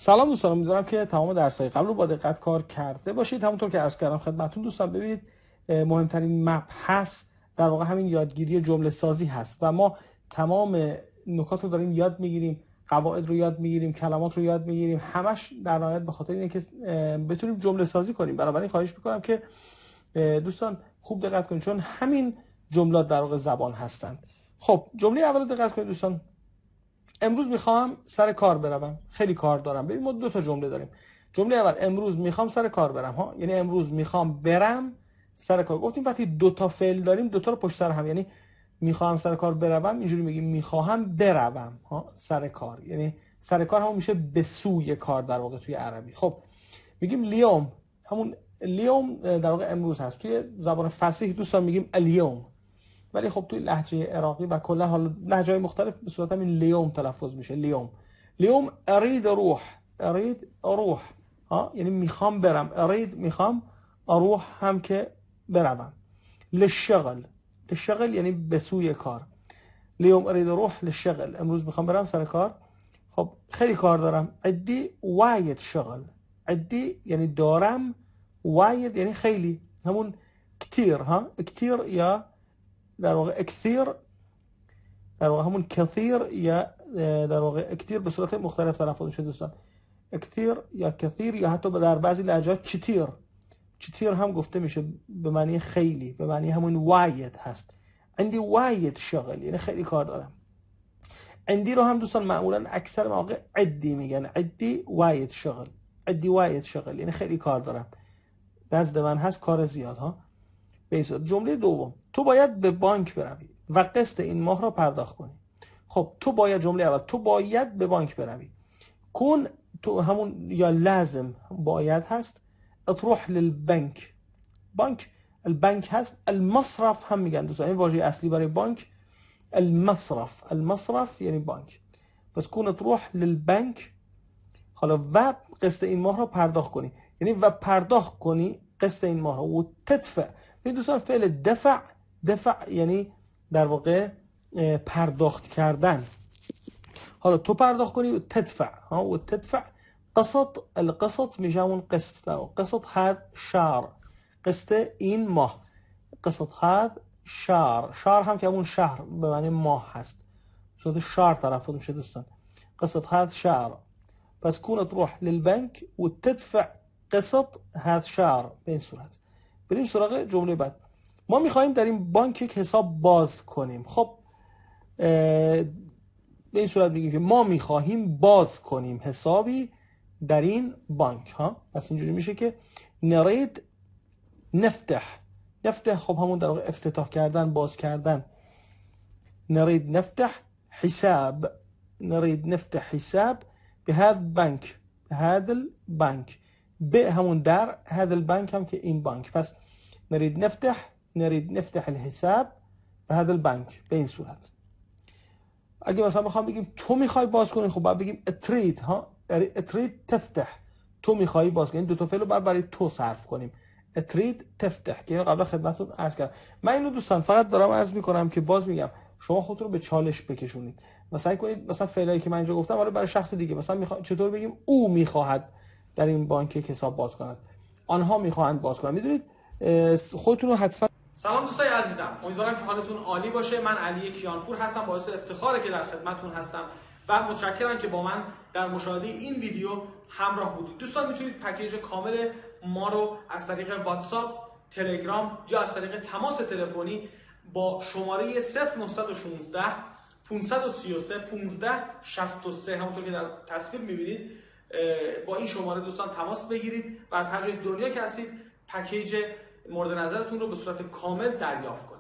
سلام دوستان، امیدوارم که تمام درس‌های قبل رو با دقت کار کرده باشید. همونطور که عرض کردم خدمتتون دوستان، ببینید مهمترین مبحث در واقع همین یادگیری جمله سازی هست و ما تمام نکات رو داریم یاد میگیریم، قواعد رو یاد میگیریم، کلمات رو یاد میگیریم، همش در نهایت به خاطر اینه که بتونیم جمله سازی کنیم. بنابراین خواهش میکنم که دوستان خوب دقت کنید، چون همین جملات در واقع زبان هستند. خب جمله اول رو دقت کنید دوستان. امروز میخوام سر کار بروم، خیلی کار دارم. ببین ما دو تا جمله داریم. جمله اول امروز میخوام سر کار برم ها، یعنی امروز میخوام برم سر کار. گفتیم وقتی دو تا فعل داریم دو تا رو پشت سر هم، یعنی میخوام سر کار بروم اینجوری میگیم میخواهم بروم ها سر کار، یعنی سر کار همون میشه به سوی کار در واقع توی عربی. خب میگیم لیوم، همون لیوم در واقع امروز هست. توی زبان فصیح دوستان میگیم الیوم، ولی خب توی لهجه عراقی و کلا حالا لهجه‌های مختلف به صورت همین لیوم تلفظ میشه. لیوم. لیوم ارید روح، ارید روح ها، یعنی میخوام برم. ارید میخوام، اروح هم که بروم. للشغل، للشغل یعنی به سوی کار. لیوم ارید روح للشغل، امروز میخوام برم سر کار. خب خیلی کار دارم. عدی واید شغل، عدی یعنی دارم، واید یعنی خیلی، همون کتیر ها، کتیر یا در واقع اکثیر، در واقع همون کثیر یا در واقع اکثیر به صورت مختلف تلفظ میشه دوستان. اکثیر یا کثیر یا حتی در بعضی لهجات چتیر، چتیر هم گفته میشه به معنی خیلی، به معنی همون واید هست. عندی واید شغل یعنی خیلی کار دارم. عندی رو هم دوستان معمولا اکثر مواقع عدی میگن، عدی واید شغل، عدی واید شغل یعنی خیلی کار دارم، نزد من هست کار زیاد ها. جمله دوم، تو باید به بانک بروی و قسط این ماه را پرداخت کنی. خب تو باید، جمله اول تو باید به بانک بروی. کن تو همون یا لازم باید هست. اطروح للبنک، بانک البنک هست. المصرف هم میگن دوستان، این واژه اصلی برای بانک المصرف، المصرف یعنی بانک. پس کن اطروح للبنک، حالا و قسط این ماه را پرداخت کنی، یعنی و پرداخت کنی قسط این ماه را. و تدفع، این دوستان فعل دفع، دفع یعنی در واقع پرداخت کردن. حالا تو پرداخت کنی و تدفع ها. و تدفع قسط، القسط میشه همون قسط، قسط هاد شهر، قسط این ماه. قسط هاد شهر، شهر هم که همون شهر به معنی ماه هست، صورت شهر تلفظ میشه دوستان. قسط هاد شهر. پس كون تروح للبنك وتدفع قسط هاد شهر. به این صورت. بریم سراغ جمله بعد. ما میخوایم در این بانک یک حساب باز کنیم. خب به این صورت میگیم که ما میخواهیم باز کنیم حسابی در این بانک ها. پس اینجوری میشه که نريد نفتح، نفتح خب همون در واقع افتتاح کردن، باز کردن. نريد نفتح حساب، نريد نفتح حساب بهذا البنك، بهذا البنك. به همون در، هذا البنك هم که این بانک. پس نريد نفتح، نريد نفتح الحساب بهذا البنك. به این صورت. اگه مثلا بخوام بگیم تو میخوای باز کنی، خب باید بگیم اتريد ها، اتريد تفتح، تو میخوای باز کنی. دو تا فعل رو باید برای تو صرف کنیم. اتريد تفتح که اینو قبلا خدمتتون عرض کردم. من اینو دوستان فقط دارم عرض میکنم که باز میگم شما خودتون رو به چالش بکشونید و سعی کنید مثلا فعلایی که من اینجا گفتم حالا برای شخص دیگه، مثلا چطور بگیم او میخواهد در این بانک حساب باز کند، آنها میخواهند باز کنند. میدونید خودتون رو حتما. سلام دوستای عزیزم، امیدوارم که حالتون عالی باشه. من علی کیانپور هستم، باعث افتخاره که در خدمتتون هستم و متشکرم که با من در مشاهده این ویدیو همراه بودید. دوستان میتونید پکیج کامل ما رو از طریق واتساپ، تلگرام یا از طریق تماس تلفنی با شماره 0916 533 1563 همونطور که در تصویر میبینید با این شماره دوستان تماس بگیرید و از هر جای دنیا که هستید پکیج مورد نظرتون رو به صورت کامل دریافت کنید.